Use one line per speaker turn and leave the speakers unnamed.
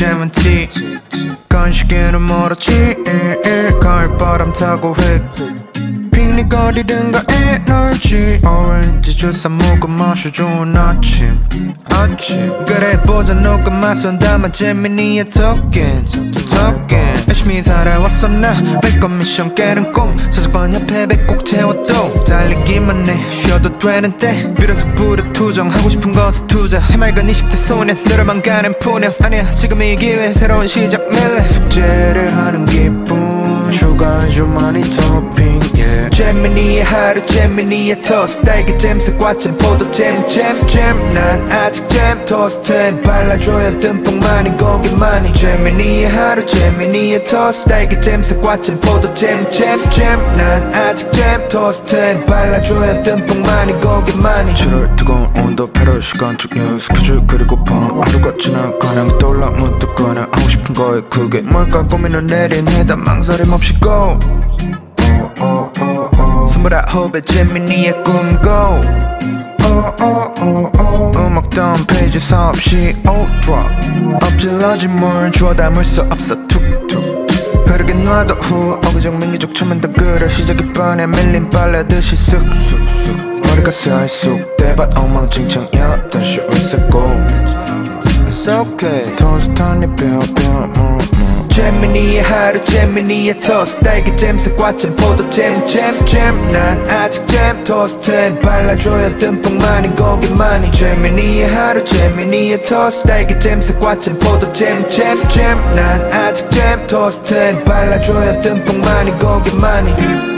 잼은 티 건식에는 멀었지 가을바람 타고 획 핑닉 어디든가에 널지 오렌지 주스 먹고 마셔 좋은 아침 그래 보자 녹아 맛은 담아 잼민이의 토긴 열심히 살아왔어 나 매건 미션 깨는 꿈 서적번 옆에 배 꼭 채워도 달리기만 해 쉬어도 되는데 비로소 불에 투정하고 싶은 것을 투자 해맑은 20대 소년 너를만 가는 푸념 아니야 지금 이 기회 새로운 시작 밀래 숙제를 하는 기분 슈가 좀 많이 토핑 yeah. 잼민이의 하루 잼민이의 토스트 딸기 잼 사과잼 포도잼 난 아직 잼 토스트에 발라줘야 듬뿍 많이 고기 많이 잼민이의 하루 잼민이의 토스트 딸기 잼 사과잼 포도잼 난 아직 잼 토스트에 발라줘야 듬뿍 많이 고기 많이 7월 뜨거운 온도 8월 시간 쭉 스케줄 그리고 밤 하루가 지나가는 떠올라 문득 꺼내 하고 싶은 거에 그게 뭘까 고민을 내린 해다 망설임 없이 go 29의 잼민이의 꿈고 음악 다운 페이지 수없이 drop 엎질러진 물 주워 담을 수 없어 툭툭 흐르게 놔둬 후 어기적 민기적 처음엔 다 그래 시작이 뻔해 밀린 빨래듯이 쓱쓱쓱 머리가 살쑥 대밭 엉망진창이야 다시 reset It's okay 토스트 한입 뼈뼈 잼민이의 하루 잼민이의 토스트 딸기 잼 사과잼 포도잼 난 아직 잼 토스트에 발라줘야 듬뿍 많이 고기 많이 잼민이의 하루 잼민이의 토스트 딸기 잼 사과잼 포도잼 난 아직 잼 토스트에 발라줘야 듬뿍 많이 고기 많이